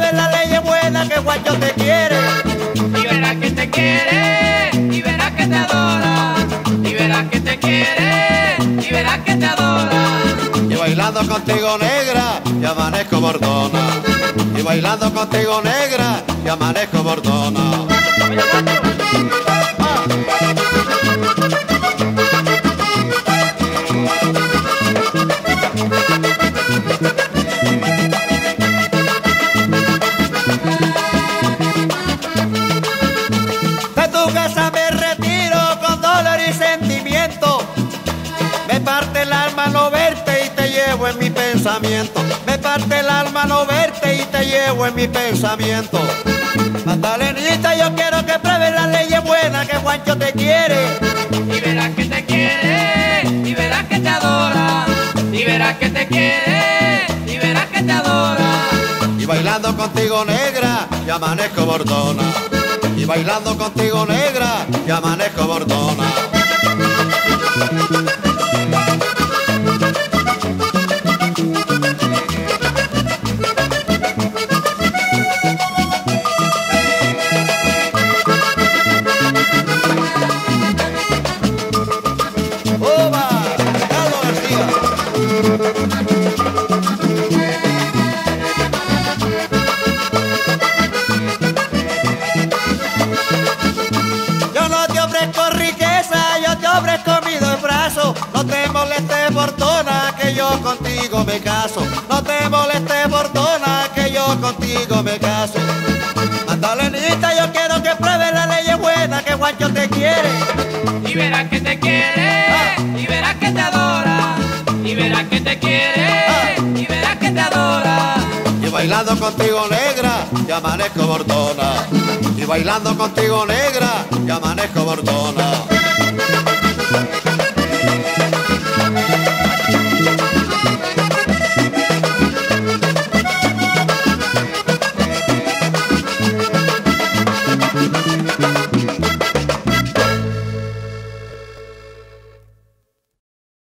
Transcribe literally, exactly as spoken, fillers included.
pruebes la ley es buena que Juancho te quiere. Y verás que te quiere, y verás que te adora. Y verás que te quiere, y verás que te adora. Y bailando contigo negra, y amanezco bordona. Y bailando contigo negra, y amanezco bordona. De tu casa me retiro con dolor y sentimiento. Me parte el alma no verte y te llevo en mi pensamiento. Me parte el alma no verte y te llevo en mi pensamiento. Magdalenita, yo quiero que pruebes la ley es buena que Juancho te quiere. Y verás que te quiere, y verás que te adora. Y verás que te quiere, y verás que te adora. Y bailando contigo negra, y amanezco bordona. Y bailando contigo negra, y amanezco bordona. ¡Oba! Carlos García. Yo no te ofrezco riqueza, yo te ofrezco mi dos brazos. No te molestes, Bordona, que yo contigo me caso. No te molestes, Bordona, que yo contigo me caso. Magdalenita, yo quiero que pruebes la ley es buena que Juancho te quiere. Y verás que te quiere, y verás que te adora. Y verás que te quiere, y verás que te adora. Y bailando contigo negra, y amanezco bordona. Y bailando contigo negra, y amanezco bordona.